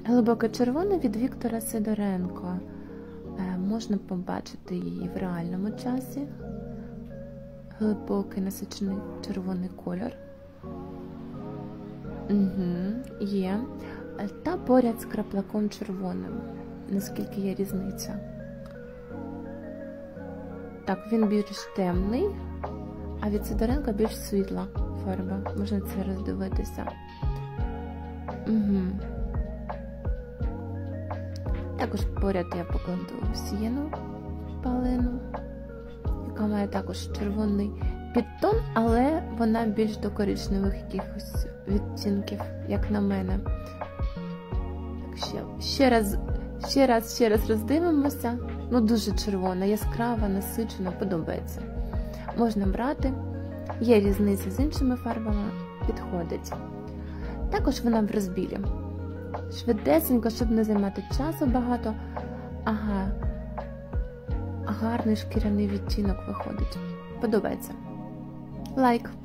Глибоке червоне від Віктора Сидоренко. Можна побачити її в реальному часі. Глибокий насичений червоний кольор. Є. Та поряд з краплаком червоним. Наскільки є різниця. Так, він більш темний, а від Сидоренка більш світла фарба. Можна це роздивитися. Також поряд я покладу сіяну палину, яка має також червоний підтон, але вона більш до коричневих якихось відтінків, як на мене. Так, ще раз роздивимося. Ну, дуже червона, яскрава, насичена, подобається. Можна брати. Є різниця з іншими фарбами, підходить. Також вона в розбілі. Швидесенько, щоб не займати часу багато. Ага, гарний шкіряний відтінок виходить. Подобається. Лайк.